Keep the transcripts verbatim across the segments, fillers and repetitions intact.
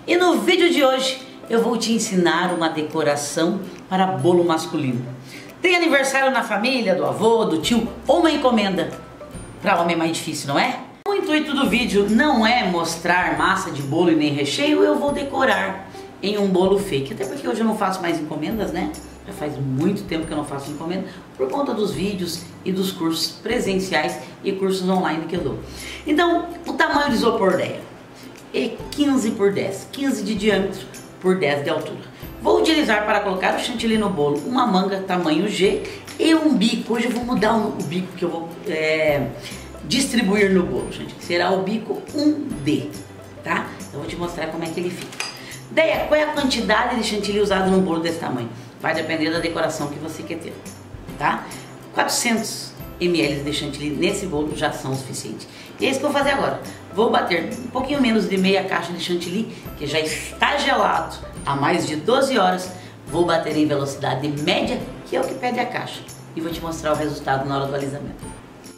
E no vídeo de hoje eu vou te ensinar uma decoração para bolo masculino. Tem aniversário na família, do avô, do tio, ou uma encomenda. Para homem é mais difícil, não é? O intuito do vídeo não é mostrar massa de bolo e nem recheio, eu vou decorar em um bolo fake. Até porque hoje eu não faço mais encomendas, né? Já faz muito tempo que eu não faço encomenda, por conta dos vídeos e dos cursos presenciais e cursos online que eu dou. Então, o tamanho do isopor dela é quinze por dez, quinze de diâmetro por dez de altura. Vou utilizar para colocar o chantilly no bolo uma manga tamanho G e um bico. Hoje eu vou mudar o bico que eu vou é, distribuir no bolo, gente, que será o bico um D, tá? Eu vou te mostrar como é que ele fica. Daí, qual é a quantidade de chantilly usado num bolo desse tamanho? Vai depender da decoração que você quer ter, tá? quatrocentos mililitros de chantilly nesse bolo já são o suficiente. E é isso que eu vou fazer agora. Vou bater um pouquinho menos de meia caixa de chantilly, que já está gelado há mais de doze horas. Vou bater em velocidade média, que é o que pede a caixa. E vou te mostrar o resultado na hora do alisamento.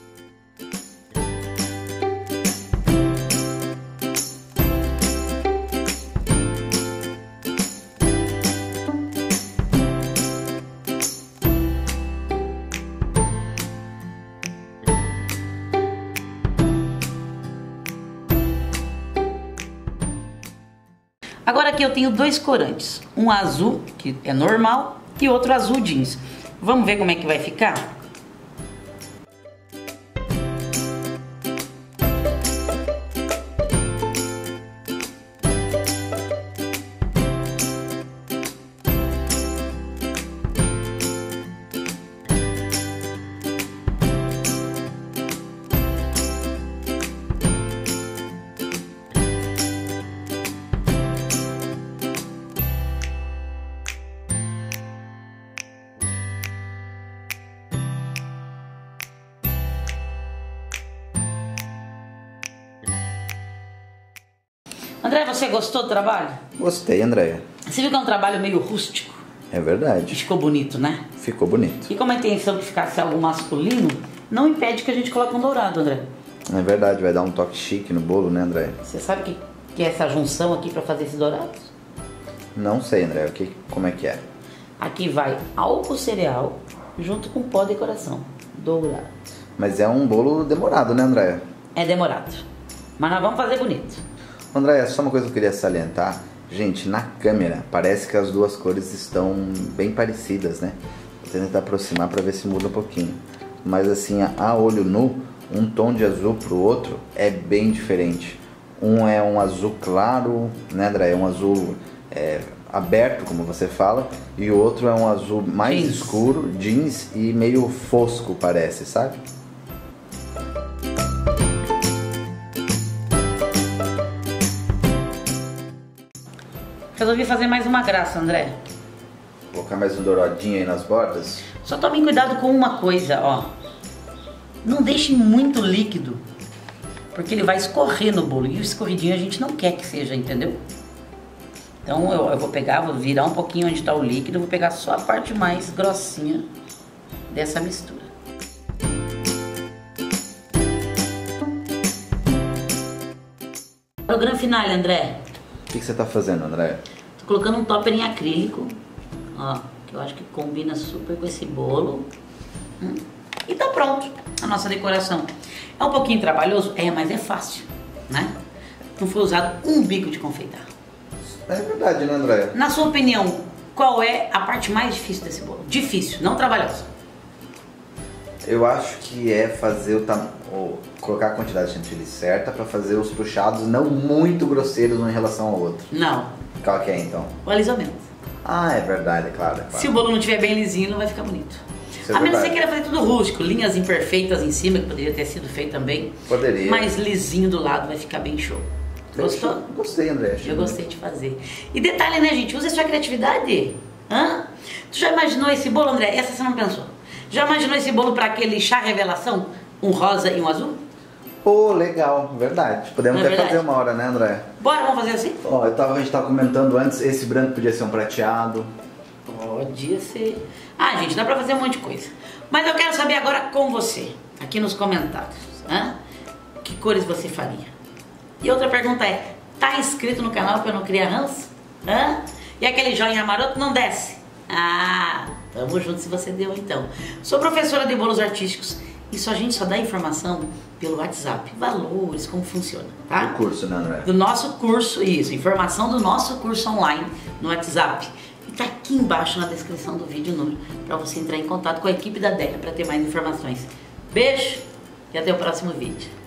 Agora aqui eu tenho dois corantes, um azul, que é normal, e outro azul jeans. Vamos ver como é que vai ficar? André, você gostou do trabalho? Gostei, Andréia. Você viu que é um trabalho meio rústico? É verdade. Ficou bonito, né? Ficou bonito. E como a intenção que ficasse algo masculino, não impede que a gente coloque um dourado, André. É verdade, vai dar um toque chique no bolo, né, Andréia? Você sabe que, que é essa junção aqui para fazer esse dourado? Não sei, Andréia, que, como é que é? Aqui vai álcool cereal junto com pó de decoração, dourado. Mas é um bolo demorado, né, Andréia? É demorado, mas nós vamos fazer bonito. Andréia, só uma coisa que eu queria salientar. Gente, na câmera parece que as duas cores estão bem parecidas, né? Vou tentar aproximar para ver se muda um pouquinho. Mas assim, a olho nu, um tom de azul pro outro é bem diferente. Um é um azul claro, né, Andréia? Um azul é, aberto, como você fala. E o outro é um azul mais jeans. Escuro, jeans e meio fosco, parece, sabe? Resolvi fazer mais uma graça, André. Colocar mais um douradinho aí nas bordas? Só tome cuidado com uma coisa, ó. Não deixe muito líquido, porque ele vai escorrer no bolo. E o escorridinho a gente não quer que seja, entendeu? Então eu, eu vou pegar, vou virar um pouquinho onde está o líquido, vou pegar só a parte mais grossinha dessa mistura. Para o grande final, André. O que, que você está fazendo, André? Tô colocando um topper em acrílico, ó, que eu acho que combina super com esse bolo. Hum, e tá pronto a nossa decoração. É um pouquinho trabalhoso? É, mas é fácil, né? Não foi usado um bico de confeitar. É verdade, né, André? Na sua opinião, qual é a parte mais difícil desse bolo? Difícil, não trabalhosa. Eu acho que é fazer o tam... ou colocar a quantidade de chantilly certa para fazer os puxados não muito grosseiros um em relação ao outro. Não. Qual que é então? O alisamento. Ah, é verdade, é claro, é claro. Se o bolo não estiver bem lisinho, não vai ficar bonito. Isso é a menos que você verdade. queira fazer tudo rústico, linhas imperfeitas em cima, que poderia ter sido feito também. Poderia. Mas lisinho do lado vai ficar bem show. Gostou? Gostei, André. Eu gostei de fazer. E detalhe, né, gente? Use a sua criatividade. Hã? Tu já imaginou esse bolo, André? Essa você não pensou. Já imaginou esse bolo para aquele chá revelação? Um rosa e um azul? Pô, legal, verdade. Podemos Não é até verdade? fazer uma hora, né, André? Bora, vamos fazer assim? Ó, eu tava, a gente tava comentando antes, esse branco podia ser um prateado. Podia ser... Ah, gente, dá pra fazer um monte de coisa. Mas eu quero saber agora com você, aqui nos comentários, né? Que cores você faria? E outra pergunta é, Tá inscrito no canal pra eu não criar ranço? Hã? E aquele joinha maroto não desce? Ah, tamo junto se você deu então. Sou professora de bolos artísticos. Isso a gente só dá informação pelo WhatsApp. Valores, como funciona, tá? Do curso, né, André? Do nosso curso, isso. Informação do nosso curso online no WhatsApp. E tá aqui embaixo na descrição do vídeo o número pra você entrar em contato com a equipe da Deca pra ter mais informações. Beijo e até o próximo vídeo.